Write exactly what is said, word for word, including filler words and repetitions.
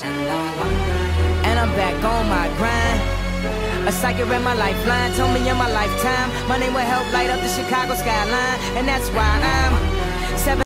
And I'm back on my grind. A psychic read my lifeline, told me in my lifetime my name will help light up the Chicago skyline. And that's why I'm